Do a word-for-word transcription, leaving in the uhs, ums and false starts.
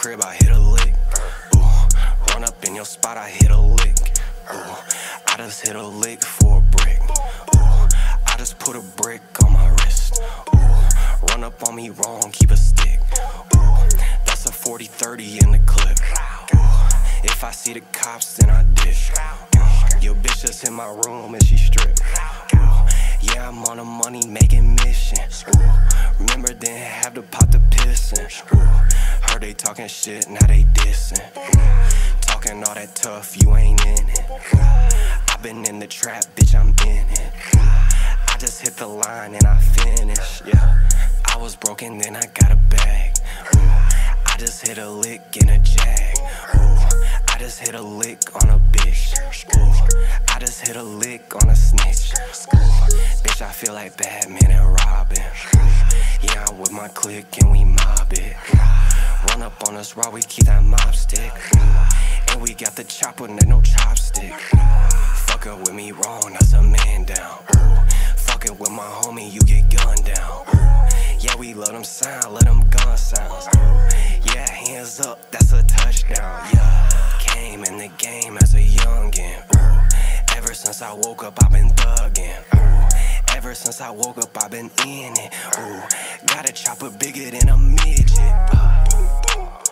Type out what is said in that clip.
crib, I hit a lick. Ooh, run up in your spot, I hit a lick. Ooh, I just hit a lick for a brick. Ooh, I just put a brick on my wrist. Ooh, run up on me wrong, keep a stick. Ooh, that's a forty thirty in the clip. Ooh, if I see the cops, then I dish. Ooh, your bitch just in my room and she stripped. Ooh, yeah, I'm on a money making mission. Ooh, remember didn't have to pop the pissin'. Ooh, heard they talking shit, now they dissing. Ooh, talking all that tough, you ain't in it. Ooh, I been in the trap, bitch, I'm in it. Ooh, I just hit the line and I finish. Yeah, I was broken, then I got a bag. Ooh, I just hit a lick in a jag. Ooh, I just hit a lick on a bitch. Ooh, I just hit a lick on a snitch. Ooh, bitch, I feel like Batman and Robin. Ooh, yeah, I'm with my clique and we mob it. Ooh, run up on us raw, we keep that mop stick. Ooh, and we got the chopper, and no chopstick. Fuckin' with me wrong, that's a man down. Ooh, fuckin' with my homie, you get gunned down. Ooh, yeah, we love them sound, let them gun sounds. Ooh, yeah, hands up, that's a touchdown. Yeah, came in the game as a youngin'. Ooh, ever since I woke up, I've been thuggin'. Ooh, ever since I woke up, I've been in it. Ooh, got a chopper bigger than a midget. Ooh,